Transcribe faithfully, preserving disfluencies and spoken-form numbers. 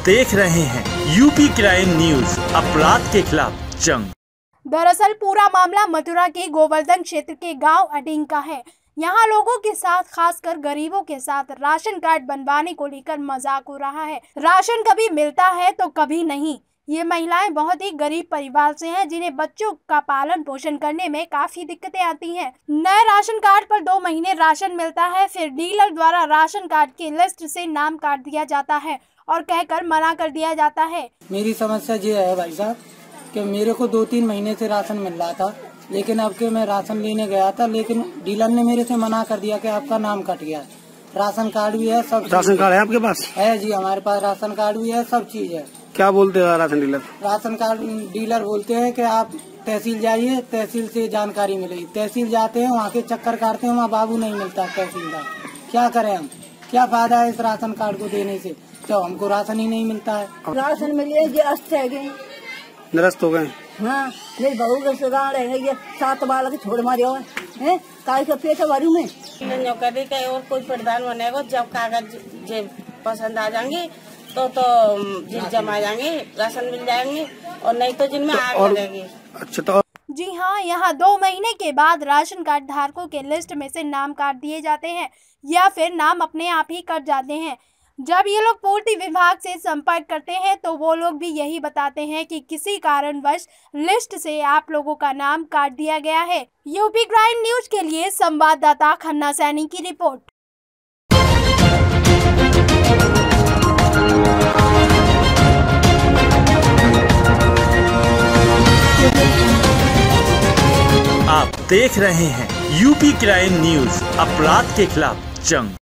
देख रहे हैं यूपी क्राइम न्यूज, अपराध के खिलाफ जंग। दरअसल पूरा मामला मथुरा के गोवर्धन क्षेत्र के गांव अडिंग का है। यहाँ लोगों के साथ, खासकर गरीबों के साथ राशन कार्ड बनवाने को लेकर मजाक हो रहा है। राशन कभी मिलता है तो कभी नहीं। ये महिलाएं बहुत ही गरीब परिवार से हैं, जिन्हें बच्चों का पालन पोषण करने में काफी दिक्कतें आती हैं। नए राशन कार्ड पर दो महीने राशन मिलता है, फिर डीलर द्वारा राशन कार्ड की लिस्ट से नाम काट दिया जाता है और कहकर मना कर दिया जाता है। मेरी समस्या ये है भाई साहब कि मेरे को दो तीन महीने से राशन मिल रहा था, लेकिन अब के मैं राशन लेने गया था, लेकिन डीलर ने मेरे से मना कर दिया कि आपका नाम कट गया। राशन कार्ड भी है, सब राशन कार्ड है आपके पास? है जी, हमारे पास राशन कार्ड भी है, सब चीज है। क्या बोलते हैं ration dealer? Ration card dealer बोलते हैं कि आप तहसील जाइए, तहसील से जानकारी मिलेगी। तहसील जाते हैं, वहाँ के चक्कर काटते हैं, वहाँ बाबू नहीं मिलता तहसीलदार। क्या करें हम? क्या फायदा है इस राशन कार्ड को देने से जब हमको राशन ही नहीं मिलता है? राशन मिले निरस्त हो गए। हाँ, मेरी बहू का सुधार है, ये सात बालक छोड़ मारे है, काय का पेट भरू में नौकरी का और कोई प्रधान बनेगा। जब कागज जे पसंद आ जाएंगे तो तो जमा जाएंगे, राशन मिल जाएंगे, और नहीं तो जिनमें तो आग लगेगी। अच्छा तो जी हाँ, यहाँ दो महीने के बाद राशन कार्ड धारकों के लिस्ट में से नाम काट दिए जाते हैं या फिर नाम अपने आप ही कट जाते हैं। जब ये लोग पूर्ति विभाग से संपर्क करते हैं तो वो लोग भी यही बताते हैं कि किसी कारणवश लिस्ट से आप लोगों का नाम काट दिया गया है। यूपी क्राइम न्यूज के लिए संवाददाता खन्ना सैनी की रिपोर्ट। आप देख रहे हैं यूपी क्राइम न्यूज, अपराध के खिलाफ जंग।